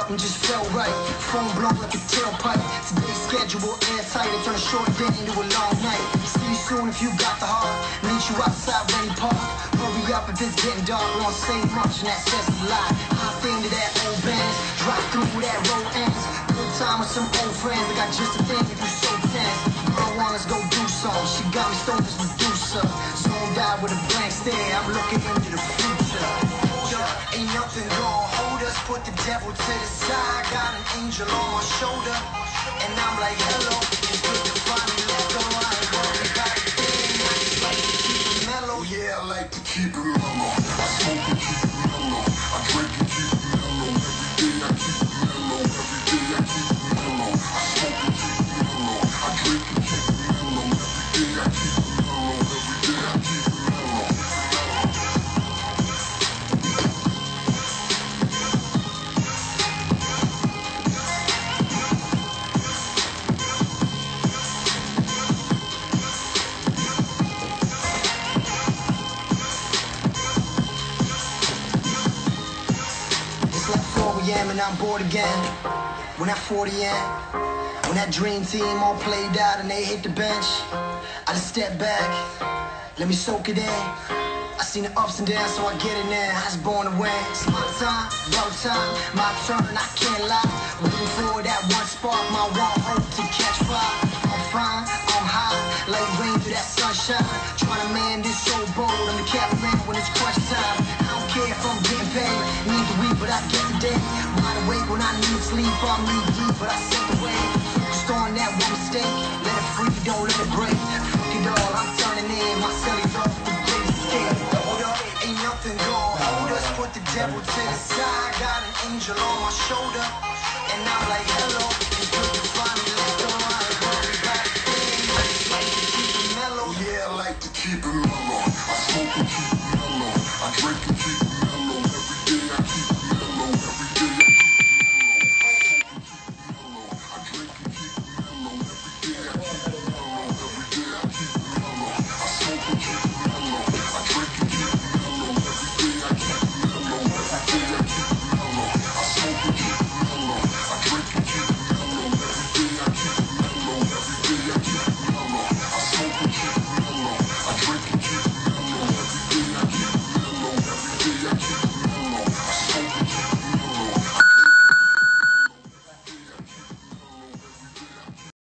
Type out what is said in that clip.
up and just felt right. Phone blown like a tailpipe. Today's schedule airtight. I turn a short day into a long night. See you soon if you got the heart. Meet you outside Rainy Park. Hurry up if it's getting dark. Won't say much and that says a lot. Hop into that old Benz. Drive through that road ends. Good time with some old friends. I got just a thing if you so tense. Girl want us go do something. She got me stoned as Medusa. Zoned out with a blank stare. I'm looking into the future. Hold up, ain't nothing gonna hold us. Put the devil to the side. Got an angel on my shoulder. And I'm like, hello. It's good to finally let go. I ain't worried about a thing. I just like to keep it mellow. Yeah, I like to keep it mellow. I smoke and keep it mellow. I drink and keep it mellow. Every day I keep it mellow. Every day I keep it mellow. I smoke and keep it mellow. I drink and keep it mellow. Every day I keep it mellow. Every day I keep it mellow. And I'm bored again. When that 40 in, when that dream team all played out and they hit the bench, I just step back, let me soak it in. I seen the ups and downs, so I get in there. I was born to win. It's my time, about time, my turn, I can't lie. Waiting for that one spark, my one hope to catch fire. I'm fine, I'm high, like rain through that sunshine. Trying to man this so bold, I'm the cameraman when it's crunch time. I don't care if I'm getting paid, need the week, but I get the day. Wide awake when I need sleep, I'm knee deep, but I set the way. Focused on that one mistake, let it free, don't let it break. Fuck it all, I'm turning in, my cellular's off the great escape. Hold up, ain't nothing gonna hold us, put the devil to the side. Got an angel on my shoulder, and I'm like,